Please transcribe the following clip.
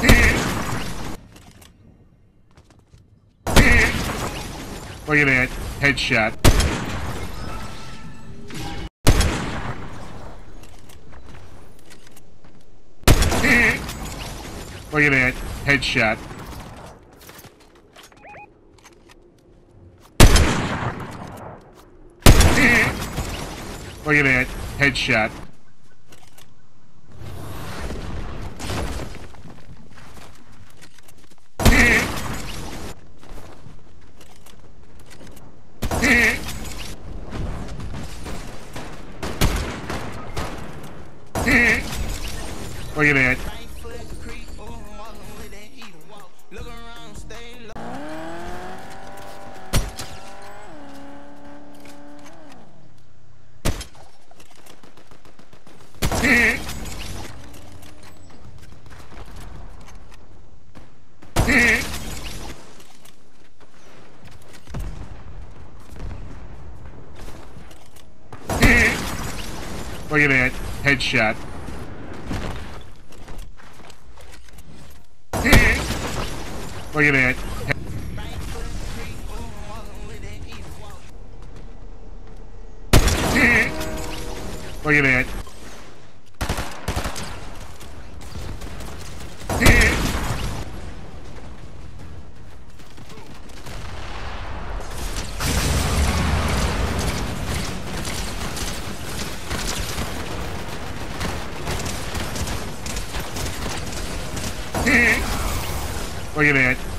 Look at that. Headshot. Look at that. Headshot. Look at that. Headshot. Look at that. Look at that. Headshot. Look at that. Look at that. Look at that.